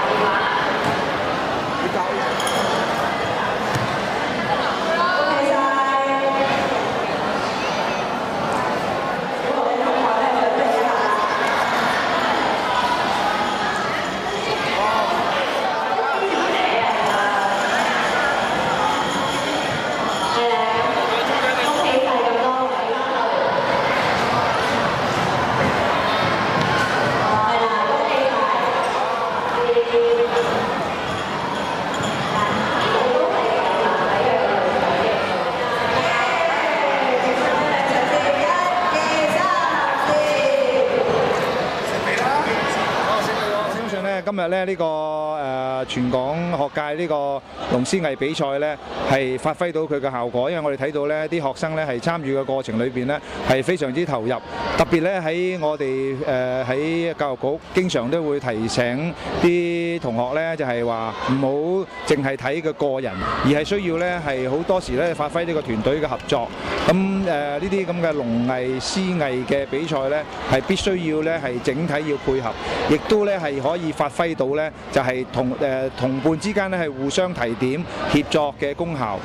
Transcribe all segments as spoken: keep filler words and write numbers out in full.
今日咧呢個誒、呃、全港學界呢個龍獅藝比賽咧係發揮到佢嘅效果，因為我哋睇到咧啲學生咧係參與嘅過程裏邊咧係非常之投入，特別咧喺我哋誒喺教育局經常都會提醒啲同學咧就係話唔好淨係睇個個人，而係需要咧係好多時咧發揮呢個團隊嘅合作。咁誒呢啲咁嘅龍藝獅藝嘅比賽咧係必須要咧係整體要配合，亦都咧係可以發揮到咧就係同誒同伴之間咧係互相提點協作嘅功效。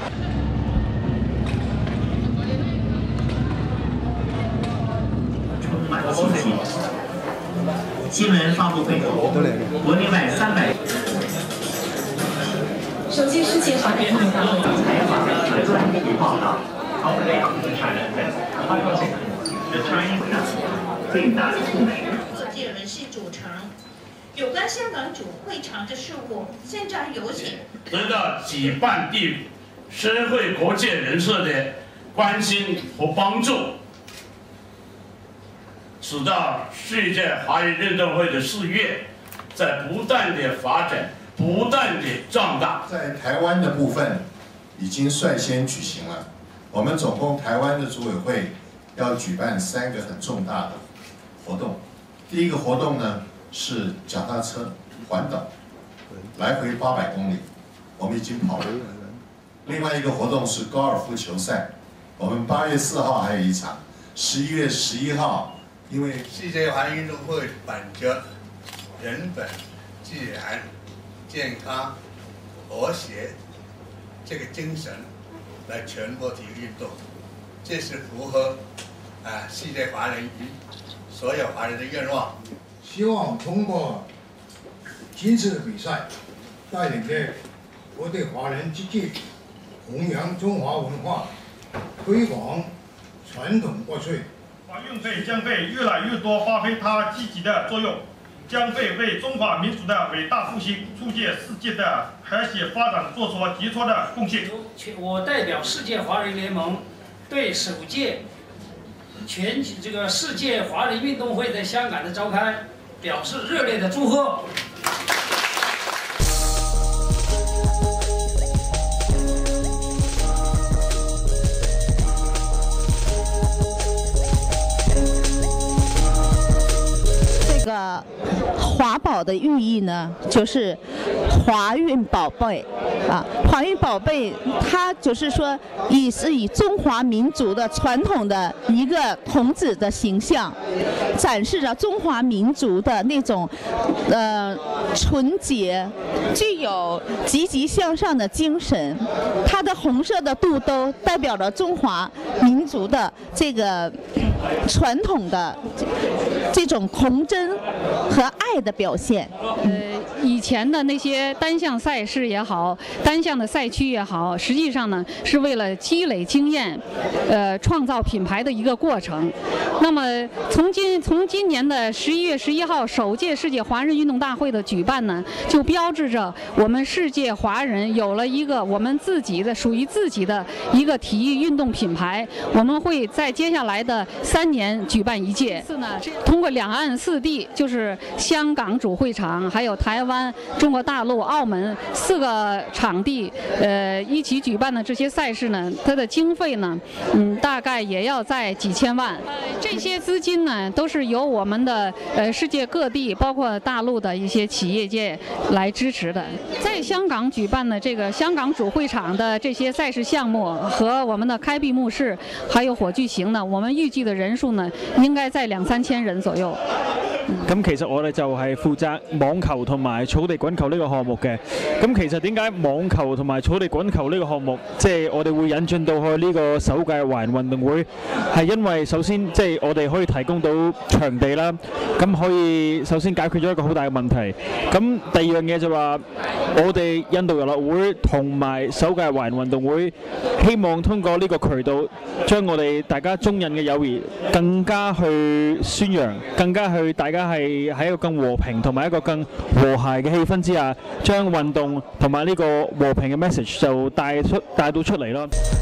充满信心。新闻发布会，国内外三百。 首届世界华人运动大会采访和专题报道。Our China The Chinese 最大的故事。 作界人士组成。有关香港主会场的事务，现在有请得到举办地社会各界人士的关心和帮助，使到世界华人运动会的事业在不断的发展，不断的壮大。 在台湾的部分已经率先举行了，我们总共台湾的组委会要举办三个很重大的活动。第一个活动呢是脚踏车环岛，来回八百公里，我们已经跑了。另外一个活动是高尔夫球赛，我们八月四号还有一场，十一月十一号，因为世界华人运动会本着人本、自然、健康、和谐这个精神来传播体育运动，这是符合啊世界华人所有华人的愿望。 希望通过今次的比赛，带领着我哋华人之间弘扬中华文化，推广传统国粹。 华运会将会越来越多发挥它积极的作用，将会为中华民族的伟大复兴、促进世界的和谐发展做出杰出的贡献。 我代表世界华人联盟对首届全这个世界华人运动会在香港的召开表示热烈的祝贺。 这个华宝的寓意呢，就是华运宝贝啊，华运宝贝，它就是说以是以中华民族的传统的一个童子的形象，展示着中华民族的那种呃纯洁，具有积极向上的精神。它的红色的肚兜代表了中华民族的这个传统的这种童真和爱的表现。 呃，以前的那些单项赛事也好，单项的赛区也好，实际上呢是为了积累经验，呃，创造品牌的一个过程。那么从今从今年的十一月十一号首届世界华人运动大会的举办呢，就标志着我们世界华人有了一个我们自己的属于自己的一个体育运动品牌。我们会在接下来的三年举办一届。次呢，通过两岸四地，就是香港主会场，还有台湾、中国大陆、澳门四个场地，呃，一起举办的这些赛事呢，它的经费呢，嗯，大概也要在几千万。呃，这些资金呢，都是由我们的呃世界各地，包括大陆的一些企业界来支持的。在香港举办的这个香港主会场的这些赛事项目和我们的开闭幕式，还有火炬行呢，我们预计的人数呢，应该在两三千人左右。 咁其實我哋就係負責網球同埋草地滾球呢個項目嘅。咁其實點解網球同埋草地滾球呢個項目，即係我哋會引進到去呢個首屆華人運動會，係因為首先即係我哋可以提供到場地啦，咁可以首先解決咗一個好大嘅問題。咁第二樣嘢就話，我哋印度遊樂會同埋首屆華人運動會，希望通過呢個渠道，將我哋大家中印嘅友誼更加去宣揚，更加去大家係喺一個更和平同埋一個更和諧嘅氣氛之下，將運動同埋呢個和平嘅 message 就帶出帶到出嚟咯。